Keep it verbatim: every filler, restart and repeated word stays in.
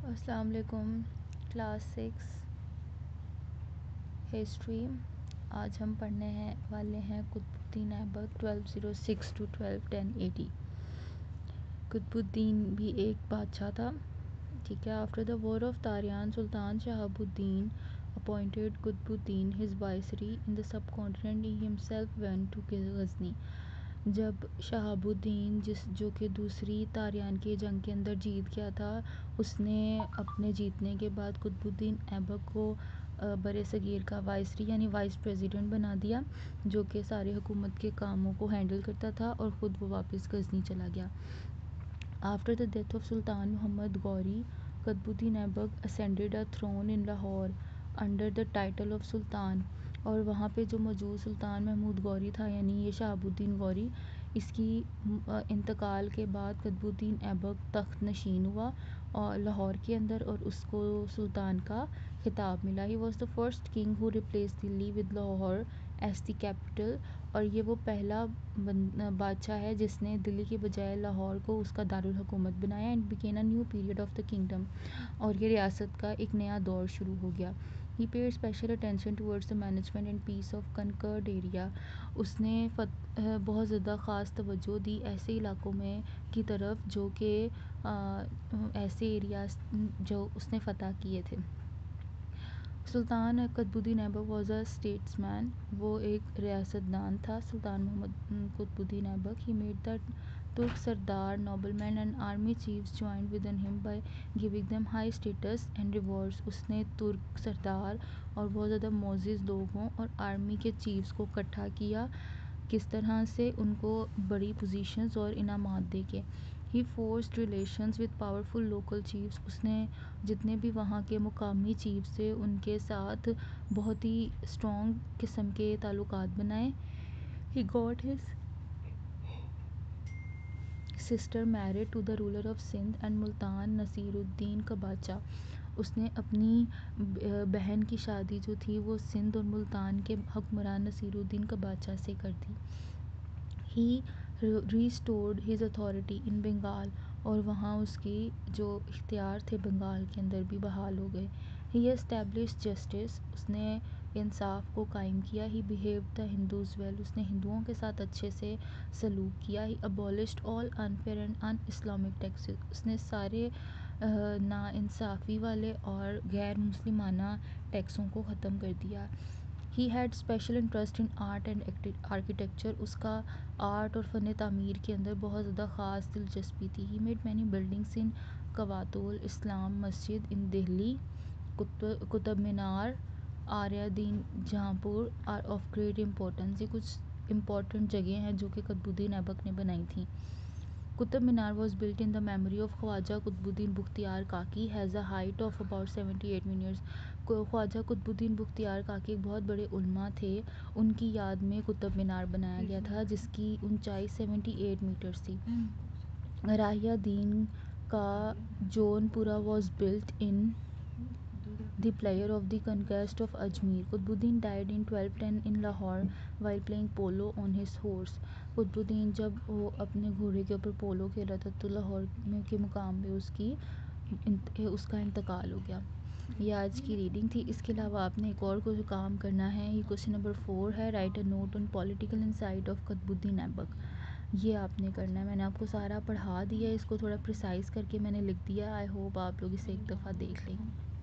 السلام علیکم class six history. آج ہم پڑھنے ہیں والے ہیں Qutb ud-din Aibak twelve zero six to twelve ten eighty. Qutb ud-din بھی ایک بادشاہ تھا، ٹھیک ہے۔ After the war of تاریان، Sultan Shahab Uddin appointed Qutb Uddin his viceroy in the subcontinent, he himself went to Ghazni. جب شہاب الدین جس جو کہ دوسری تاریان کی جنگ کے اندر جیت گیا تھا، اس نے اپنے جیتنے کے بعد قطب الدین ایبک کو بر صغیر کا وائسری یعنی وائس پریزیڈنٹ بنا دیا، جو کہ سارے حکومت کے کاموں کو ہینڈل کرتا تھا، اور خود وہ واپس غزنی چلا گیا۔ After the death of Sultan Muhammad Ghori, Qutb ud-din Aibak ascended a throne in Lahore under the title of sultan. اور وہاں پہ جو موجود سلطان محمود غوری تھا، یعنی یہ شہاب الدین غوری، اس کی انتقال کے بعد قطب الدین ایبک تخت نشین ہوا اور لاہور کے اندر، اور اس کو سلطان کا خطاب ملا۔ He was the first king who replaced Delhi with Lahore as the capital. اور یہ وہ پہلا بادشاہ ہے جس نے دلی کے بجائے لاہور کو اس کا دارالحکومت بنایا، and begin a new period of the kingdom, اور یہ ریاست کا ایک نیا دور شروع ہو گیا۔ He paid special attention towards the management and peace of conquered area. اس نے بہت زیادہ خاص توجہ دی ایسے علاقوں میں کی طرف جو کہ ایسے ایریاز جو اس نے فتح کیے تھے۔ Sultan Qutb ud-din Aibak was a statesman, وہ ایک ریاست دان تھا۔ سلطان محمد Qutub ud-din Aibak he made the Turk sardar noblemen and army chiefs joined with him by giving them high status and rewards. اس نے ترک سردار اور بہت زیادہ معزز لوگوں اور آرمی کے چیفز کو اکٹھا کیا، کس طرح سے؟ ان کو بڑی پوزیشنز اور انعامات دے کے۔ He forced relations with powerful local chiefs. اس نے جتنے بھی وہاں کے مقامی چیفز تھے ان کے ساتھ بہت ہی اسٹرانگ قسم کے تعلقات بنائے۔ He got his sister married to the ruler of Sindh and Multan Nasir ud-din Qabacha. اس نے اپنی بہن کی شادی جو تھی وہ سندھ اور ملتان کے حکمران نصیر الدین قباچہ سے کر دی۔ He restored his authority in Bengal, اور وہاں اس کی جو اختیار تھے بنگال کے اندر بھی بحال ہو گئے۔ ہی اسٹیبلشڈ جسٹس، اس نے انصاف کو قائم کیا۔ ہی بیہیوڈ دا ہندوز ویل، اس نے ہندوؤں کے ساتھ اچھے سے سلوک کیا۔ He abolished all unfair and un-Islamic taxes, اس نے سارے نا انصافی والے اور غیر مسلمانہ ٹیکسوں کو ختم کر دیا۔ He had special interest in art and architecture, اس کا آرٹ اور فن تعمیر کے اندر بہت زیادہ خاص دلچسپی تھی۔ He made many buildings in Quwwat-ul Islam Masjid in Delhi, Qutub Minar, Arya دین جہاں پور آر آف گریٹ امپورٹنس۔ یہ کچھ امپورٹنٹ جگہیں ہیں جو کہ قطب الدین ایبک نے بنائی تھیں۔ Qutb Minar was built in the memory of Khwaja Qutb ud-din Bakhtiyar Kaki, has a height of about seventy eight metres. Khwaja Qutb ud-din Bakhtiyar Kaki ایک بہت بڑے علماء تھے، ان کی یاد میں قطب مینار بنایا گیا تھا جس کی اونچائی سیونٹی ایٹ میٹرز تھی۔ راہیہ دین ka Jhonpra was built in the player of the conquest of Ajmer. Qutb ud-din died in twelve ten in Lahore while playing polo on his horse. Qutb ud-din جب وہ اپنے گھوڑے کے اوپر پولو کھیل رہا تھا تو لاہور میں کے مقام پہ اس کی اس کا انتقال ہو گیا۔ یہ آج کی ریڈنگ تھی۔ اس کے علاوہ آپ نے ایک اور کوئی کام کرنا ہے، یہ کوشچن نمبر فور ہے، write a note on political insight of Qutb ud-din Aibak. یہ آپ نے کرنا ہے، میں نے آپ کو سارا پڑھا دیا ہے، اس کو تھوڑا پریسائز کر کے میں نے لکھ دیا۔ آئی ہوپ آپ لوگ اسے ایک دفعہ دیکھ لیں۔